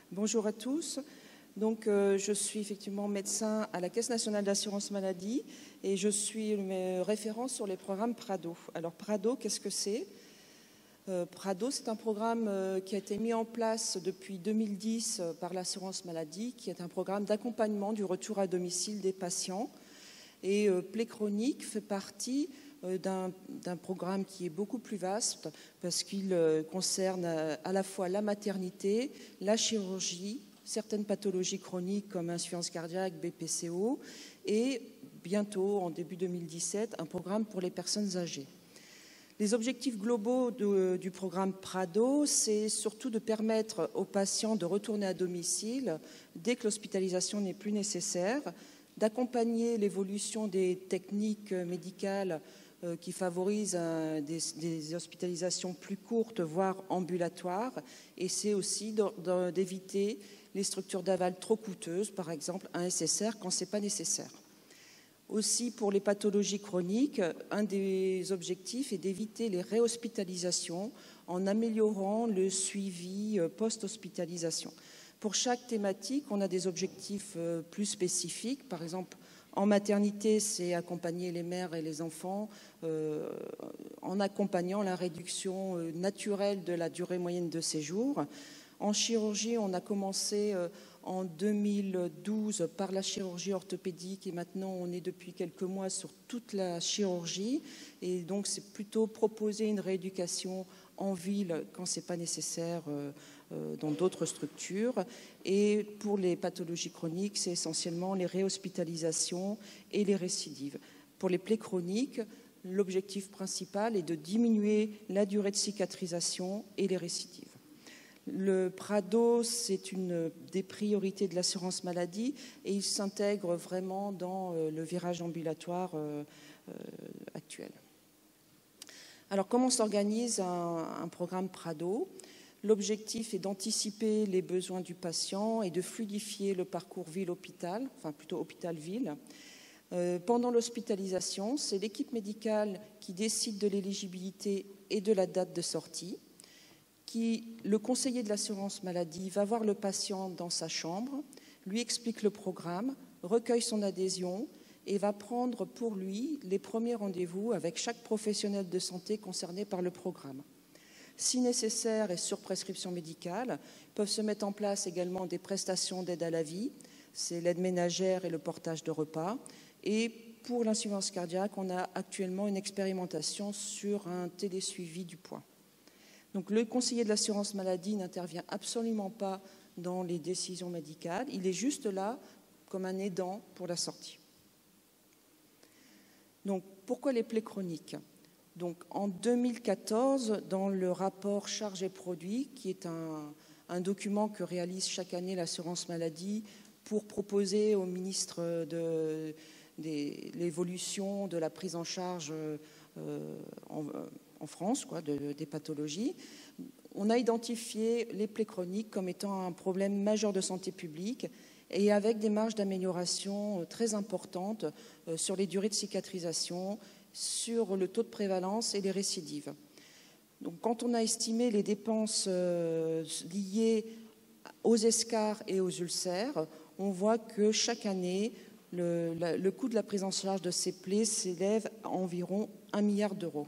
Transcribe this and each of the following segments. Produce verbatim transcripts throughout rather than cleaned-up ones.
Bonjour à tous. Donc, euh, je suis effectivement médecin à la Caisse nationale d'assurance maladie et je suis référent sur les programmes Prado. Alors, Prado, qu'est-ce que c'est? euh, Prado, c'est un programme euh, qui a été mis en place depuis deux mille dix euh, par l'assurance maladie, qui est un programme d'accompagnement du retour à domicile des patients. Et euh, Pléchronique fait partie euh, d'un programme qui est beaucoup plus vaste parce qu'il euh, concerne euh, à la fois la maternité, la chirurgie, certaines pathologies chroniques comme insuffisance cardiaque, B P C O et bientôt, en début deux mille dix-sept, un programme pour les personnes âgées. Les objectifs globaux de, du programme Prado, c'est surtout de permettre aux patients de retourner à domicile dès que l'hospitalisation n'est plus nécessaire, d'accompagner l'évolution des techniques médicales euh, qui favorisent un, des, des hospitalisations plus courtes, voire ambulatoires, et c'est aussi d'éviter les structures d'aval trop coûteuses, par exemple un S S R quand ce n'est pas nécessaire. Aussi, pour les pathologies chroniques, un des objectifs est d'éviter les réhospitalisations en améliorant le suivi post-hospitalisation. Pour chaque thématique, on a des objectifs plus spécifiques. Par exemple, en maternité, c'est accompagner les mères et les enfants euh, en accompagnant la réduction naturelle de la durée moyenne de séjour. En chirurgie, on a commencé euh, en deux mille douze par la chirurgie orthopédique et maintenant on est depuis quelques mois sur toute la chirurgie. Et donc, c'est plutôt proposer une rééducation en ville quand ce n'est pas nécessaire euh, euh, dans d'autres structures. Et pour les pathologies chroniques, c'est essentiellement les réhospitalisations et les récidives. Pour les plaies chroniques, l'objectif principal est de diminuer la durée de cicatrisation et les récidives. Le Prado, c'est une des priorités de l'assurance maladie et il s'intègre vraiment dans le virage ambulatoire euh, euh, actuel. Alors, comment s'organise un, un programme Prado? L'objectif est d'anticiper les besoins du patient et de fluidifier le parcours ville-hôpital, enfin plutôt hôpital-ville. Euh, pendant l'hospitalisation, c'est l'équipe médicale qui décide de l'éligibilité et de la date de sortie. Qui, le conseiller de l'assurance maladie va voir le patient dans sa chambre, lui explique le programme, recueille son adhésion et va prendre pour lui les premiers rendez-vous avec chaque professionnel de santé concerné par le programme. Si nécessaire et sur prescription médicale, peuvent se mettre en place également des prestations d'aide à la vie, c'est l'aide ménagère et le portage de repas. Et pour l'insuffisance cardiaque, on a actuellement une expérimentation sur un télésuivi du poids. Donc, le conseiller de l'assurance maladie n'intervient absolument pas dans les décisions médicales. Il est juste là comme un aidant pour la sortie. Donc, pourquoi les plaies chroniques? Donc, en deux mille quatorze, dans le rapport Charges et produits, qui est un, un document que réalise chaque année l'assurance maladie pour proposer au ministre de, de l'évolution de la prise en charge euh, en, en France, quoi, de, des pathologies, on a identifié les plaies chroniques comme étant un problème majeur de santé publique et avec des marges d'amélioration très importantes sur les durées de cicatrisation, sur le taux de prévalence et les récidives. Donc, quand on a estimé les dépenses euh, liées aux escarres et aux ulcères, on voit que chaque année, le, la, le coût de la prise en charge de ces plaies s'élève à environ un milliard d'euros.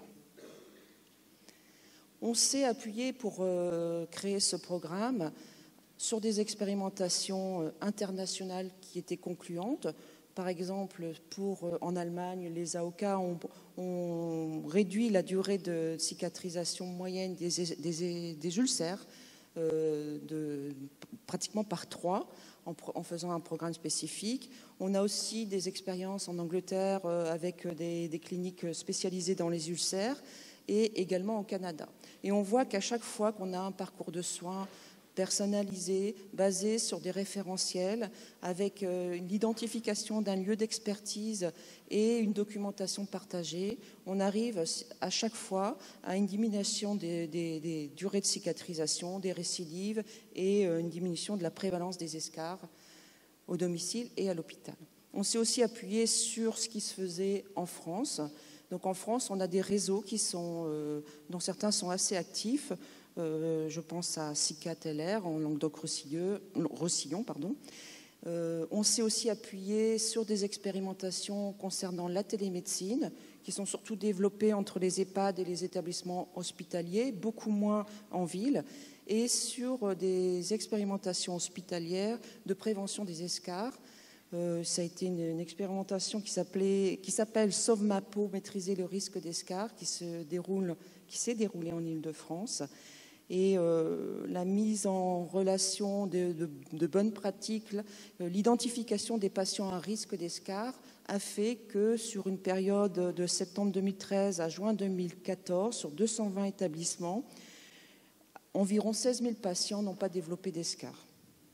On s'est appuyé pour euh, créer ce programme sur des expérimentations euh, internationales qui étaient concluantes. Par exemple, pour, euh, en Allemagne, les A O K ont, ont réduit la durée de cicatrisation moyenne des, des, des ulcères euh, de, pratiquement par trois en, en faisant un programme spécifique. On a aussi des expériences en Angleterre euh, avec des, des cliniques spécialisées dans les ulcères et également au Canada. Et on voit qu'à chaque fois qu'on a un parcours de soins personnalisé, basé sur des référentiels, avec euh, l'identification d'un lieu d'expertise et une documentation partagée, on arrive à chaque fois à une diminution des, des, des durées de cicatrisation, des récidives et euh, une diminution de la prévalence des escarres au domicile et à l'hôpital. On s'est aussi appuyé sur ce qui se faisait en France. Donc en France, on a des réseaux qui sont, euh, dont certains sont assez actifs. Euh, je pense à Cicat-L R en Languedoc-Roussillon. Pardon. Euh, on s'est aussi appuyé sur des expérimentations concernant la télémédecine, qui sont surtout développées entre les EHPAD et les établissements hospitaliers, beaucoup moins en ville, et sur des expérimentations hospitalières de prévention des escarres. Euh, ça a été une, une expérimentation qui s'appelait, qui s'appelle SOVMAPO, maîtriser le risque d'escarres, qui se déroule, qui s'est déroulée en Île-de-France. Et euh, la mise en relation de, de, de bonnes pratiques, euh, l'identification des patients à risque d'escarres a fait que sur une période de septembre deux mille treize à juin deux mille quatorze, sur deux cent vingt établissements, environ seize mille patients n'ont pas développé d'escarres.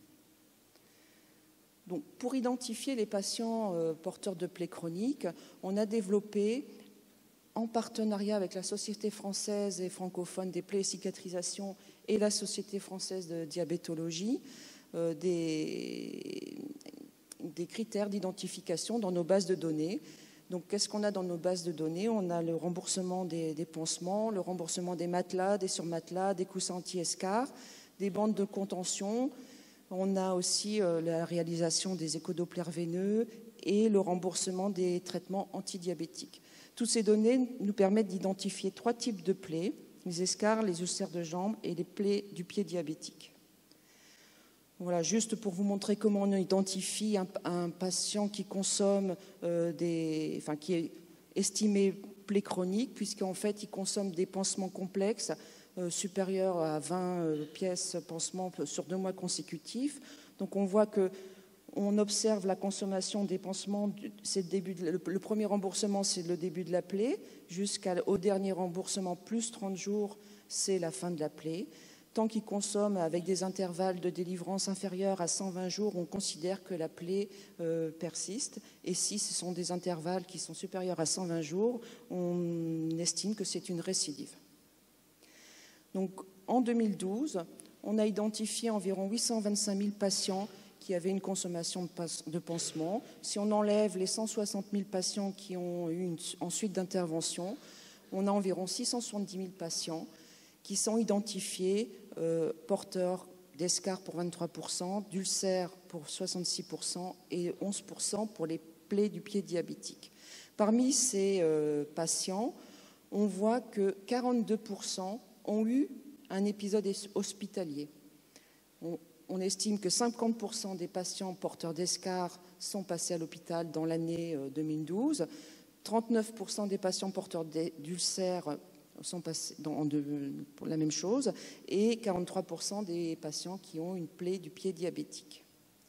Donc, pour identifier les patients euh, porteurs de plaies chroniques, on a développé, en partenariat avec la Société française et francophone des plaies et cicatrisation et la Société française de diabétologie, euh, des, des critères d'identification dans nos bases de données. Donc, qu'est-ce qu'on a dans nos bases de données? On a le remboursement des, des pansements, le remboursement des matelas, des surmatelas, des coussins anti-escarres, des bandes de contention. On a aussi euh, la réalisation des échodopplérs veineux et le remboursement des traitements antidiabétiques. Toutes ces données nous permettent d'identifier trois types de plaies, les escarres, les ulcères de jambes et les plaies du pied diabétique. Voilà, juste pour vous montrer comment on identifie un, un patient qui consomme euh, des, enfin, qui est estimé plaie chronique, puisqu'en fait, il consomme des pansements complexes euh, supérieurs à vingt euh, pièces pansements sur deux mois consécutifs. Donc, on voit que on observe la consommation des pansements, c'est le, début de, le, le premier remboursement, c'est le début de la plaie, jusqu'au dernier remboursement, plus trente jours, c'est la fin de la plaie. Tant qu'il consomme avec des intervalles de délivrance inférieurs à cent vingt jours, on considère que la plaie euh, persiste. Et si ce sont des intervalles qui sont supérieurs à cent vingt jours, on estime que c'est une récidive. Donc, en deux mille douze, on a identifié environ huit cent vingt-cinq mille patients qui avaient une consommation de pansements. Si on enlève les cent soixante mille patients qui ont eu une, ensuite d'intervention, on a environ six cent soixante-dix mille patients qui sont identifiés euh, porteurs d'escarres pour vingt-trois pour cent, d'ulcères pour soixante-six pour cent et onze pour cent pour les plaies du pied diabétique. Parmi ces euh, patients, on voit que quarante-deux pour cent ont eu un épisode hospitalier. On, On estime que cinquante pour cent des patients porteurs d'escarres sont passés à l'hôpital dans l'année deux mille douze. trente-neuf pour cent des patients porteurs d'ulcères sont passés dans de, pour la même chose. Et quarante-trois pour cent des patients qui ont une plaie du pied diabétique.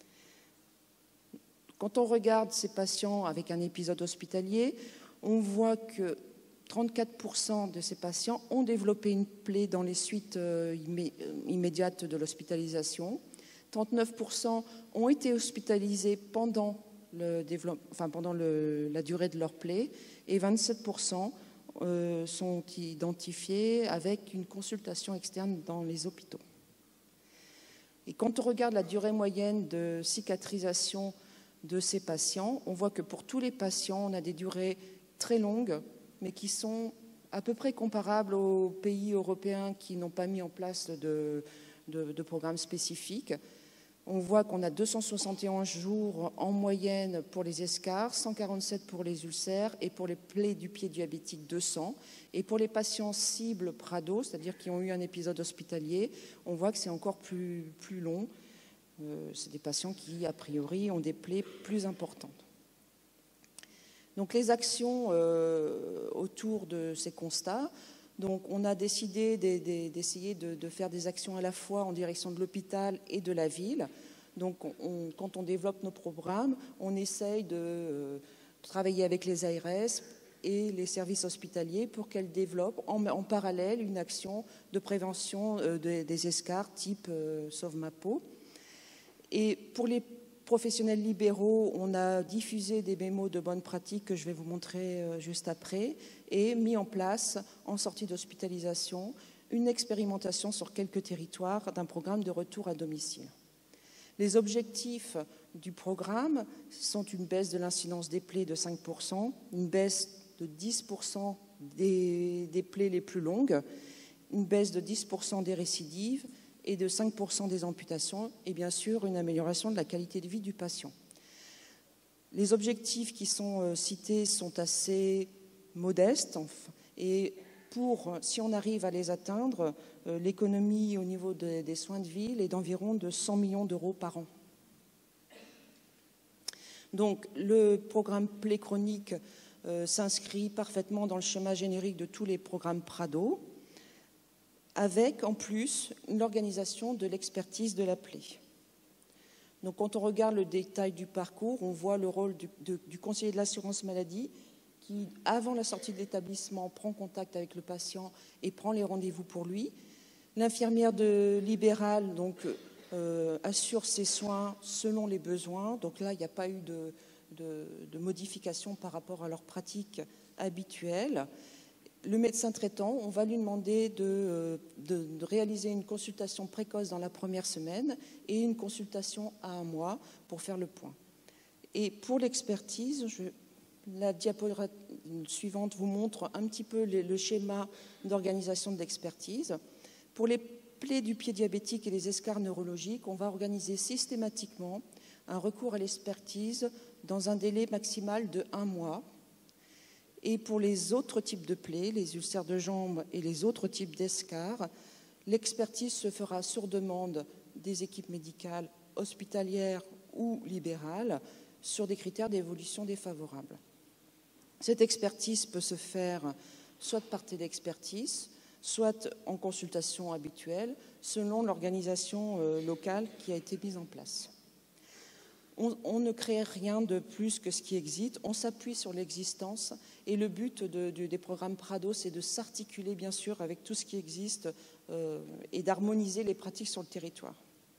Quand on regarde ces patients avec un épisode hospitalier, on voit que trente-quatre pour cent de ces patients ont développé une plaie dans les suites euh, immé immédiates de l'hospitalisation. trente-neuf pour cent ont été hospitalisés pendant, le enfin, pendant le, la durée de leur plaie et vingt-sept pour cent euh, sont identifiés avec une consultation externe dans les hôpitaux. Et quand on regarde la durée moyenne de cicatrisation de ces patients, on voit que pour tous les patients, on a des durées très longues, mais qui sont à peu près comparables aux pays européens qui n'ont pas mis en place de, de, de programmes spécifiques. On voit qu'on a deux cent soixante et onze jours en moyenne pour les escarres, cent quarante-sept pour les ulcères et pour les plaies du pied diabétique deux cents. Et pour les patients cibles Prado, c'est-à-dire qui ont eu un épisode hospitalier, on voit que c'est encore plus, plus long. Euh, c'est des patients qui, a priori, ont des plaies plus importantes. Donc les actions euh, autour de ces constats, donc on a décidé d'essayer de, de faire des actions à la fois en direction de l'hôpital et de la ville. Donc on, quand on développe nos programmes, on essaye de euh, travailler avec les A R S et les services hospitaliers pour qu'elles développent en, en parallèle une action de prévention euh, de, des escarres type euh, SOVMAPO. Et pour les professionnels libéraux, on a diffusé des mémos de bonnes pratiques que je vais vous montrer juste après et mis en place, en sortie d'hospitalisation, une expérimentation sur quelques territoires d'un programme de retour à domicile. Les objectifs du programme sont une baisse de l'incidence des plaies de cinq pour cent, une baisse de dix pour cent des, des plaies les plus longues une baisse de dix pour cent des récidives et de cinq pour cent des amputations, et bien sûr une amélioration de la qualité de vie du patient. Les objectifs qui sont cités sont assez modestes, et pour, si on arrive à les atteindre, l'économie au niveau de, des soins de ville est d'environ de cent millions d'euros par an. Donc le programme P L E chronique euh, s'inscrit parfaitement dans le schéma générique de tous les programmes Prado, avec en plus l'organisation de l'expertise de la P L E. Donc quand on regarde le détail du parcours, on voit le rôle du, de, du conseiller de l'assurance maladie qui, avant la sortie de l'établissement, prend contact avec le patient et prend les rendez-vous pour lui. L'infirmière de libéral donc, euh, assure ses soins selon les besoins. Donc là, il n'y a pas eu de, de, de modification par rapport à leur pratique habituelle. Le médecin traitant, on va lui demander de, de, de réaliser une consultation précoce dans la première semaine et une consultation à un mois pour faire le point. Et pour l'expertise, je, la diapo suivante vous montre un petit peu le, le schéma d'organisation de l'expertise. Pour les plaies du pied diabétique et les escarres neurologiques, on va organiser systématiquement un recours à l'expertise dans un délai maximal de un mois. Et pour les autres types de plaies, les ulcères de jambes et les autres types d'escarres, l'expertise se fera sur demande des équipes médicales hospitalières ou libérales sur des critères d'évolution défavorables. Cette expertise peut se faire soit par téléexpertise, soit en consultation habituelle, selon l'organisation euh, locale qui a été mise en place. On, on ne crée rien de plus que ce qui existe, on s'appuie sur l'existence et le but de, de, des programmes Prado, c'est de s'articuler bien sûr avec tout ce qui existe euh, et d'harmoniser les pratiques sur le territoire.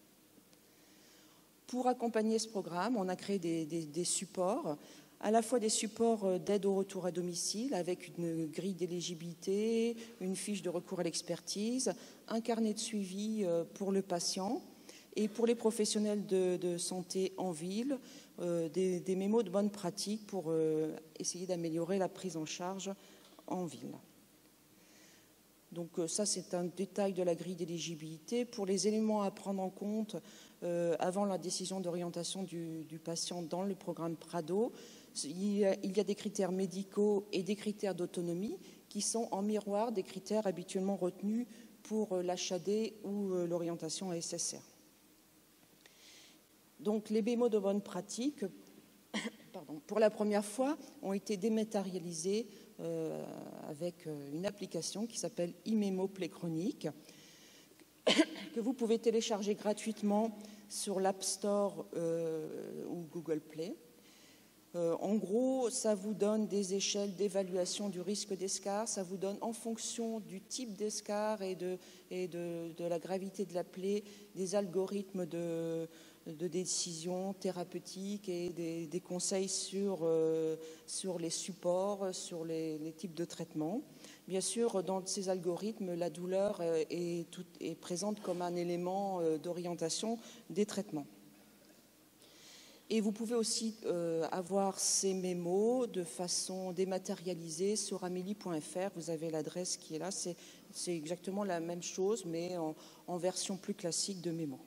Pour accompagner ce programme, on a créé des, des, des supports, à la fois des supports d'aide au retour à domicile avec une grille d'éligibilité, une fiche de recours à l'expertise, un carnet de suivi pour le patient et pour les professionnels de, de santé en ville, euh, des, des mémos de bonne pratique pour euh, essayer d'améliorer la prise en charge en ville. Donc ça, c'est un détail de la grille d'éligibilité. Pour les éléments à prendre en compte euh, avant la décision d'orientation du, du patient dans le programme Prado, il y, a, il y a des critères médicaux et des critères d'autonomie qui sont en miroir des critères habituellement retenus pour l'H A D ou l'orientation à S S R. Donc les mémos de bonne pratique, pardon, pour la première fois, ont été dématérialisés euh, avec une application qui s'appelle e-mémo P L E chronique, que vous pouvez télécharger gratuitement sur l'App Store euh, ou Google Play. Euh, en gros, ça vous donne des échelles d'évaluation du risque d'escarre, ça vous donne en fonction du type d'escarre et, de, et de, de la gravité de la plaie des algorithmes de, de décision thérapeutique et des, des conseils sur, euh, sur les supports, sur les, les types de traitements. Bien sûr, dans ces algorithmes, la douleur est, tout, est présente comme un élément d'orientation des traitements. Et vous pouvez aussi euh, avoir ces mémos de façon dématérialisée sur amélie point F R. Vous avez l'adresse qui est là. C'est, c'est exactement la même chose, mais en, en version plus classique de mémo.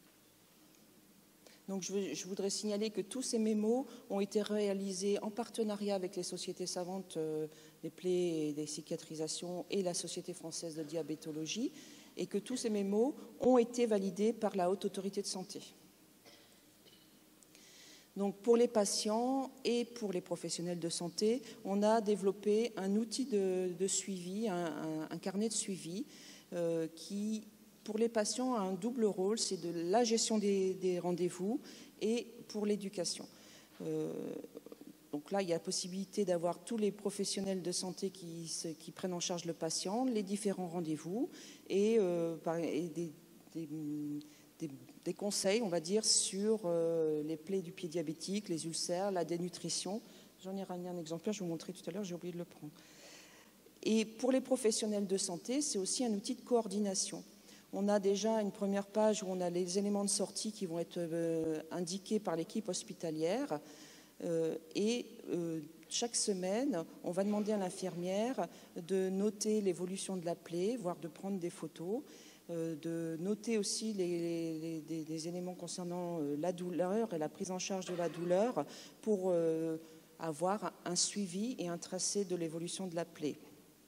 Donc je, veux, je voudrais signaler que tous ces mémos ont été réalisés en partenariat avec les sociétés savantes euh, des plaies et des cicatrisations et la Société française de diabétologie, et que tous ces mémos ont été validés par la Haute Autorité de Santé. Donc pour les patients et pour les professionnels de santé, on a développé un outil de, de suivi, un, un, un carnet de suivi euh, qui, pour les patients, a un double rôle, c'est de la gestion des, des rendez-vous et pour l'éducation. Euh, donc là, il y a la possibilité d'avoir tous les professionnels de santé qui, qui prennent en charge le patient, les différents rendez-vous et, euh, et des, des Des, des conseils, on va dire, sur euh, les plaies du pied diabétique, les ulcères, la dénutrition. J'en ai ramené un exemplaire, je vous montrais tout à l'heure, j'ai oublié de le prendre. Et pour les professionnels de santé, c'est aussi un outil de coordination. On a déjà une première page où on a les éléments de sortie qui vont être euh, indiqués par l'équipe hospitalière euh, et euh, chaque semaine, on va demander à l'infirmière de noter l'évolution de la plaie, voire de prendre des photos, euh, de noter aussi les, les, les, les éléments concernant euh, la douleur et la prise en charge de la douleur pour euh, avoir un suivi et un tracé de l'évolution de la plaie.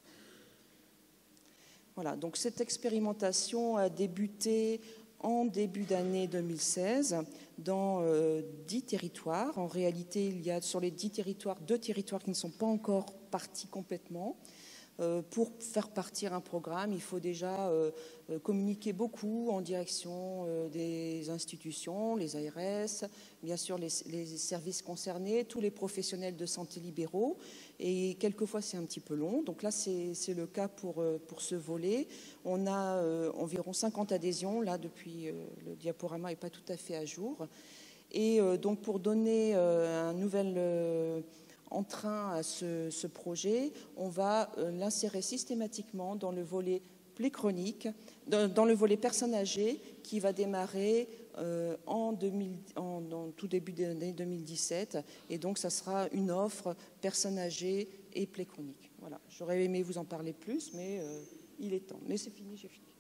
Voilà, donc cette expérimentation a débuté en début d'année deux mille seize dans euh, dix territoires. En réalité, il y a sur les dix territoires, deux territoires qui ne sont pas encore partis complètement. Euh, pour faire partir un programme, il faut déjà euh, communiquer beaucoup en direction euh, des institutions, les A R S, bien sûr les, les services concernés, tous les professionnels de santé libéraux. Et quelquefois, c'est un petit peu long. Donc là, c'est le cas pour, euh, pour ce volet. On a euh, environ cinquante adhésions. Là, depuis, euh, le diaporama n'est pas tout à fait à jour. Et euh, donc, pour donner euh, un nouvel... Euh, entrain à ce, ce projet, on va euh, l'insérer systématiquement dans le volet plaie chronique, dans, dans le volet personnes âgées qui va démarrer euh, en, deux mille, en, en tout début de l'année deux mille dix-sept. Et donc, ça sera une offre personnes âgées et plaie chronique. Voilà. J'aurais aimé vous en parler plus, mais euh, il est temps. Mais c'est fini, j'ai fini.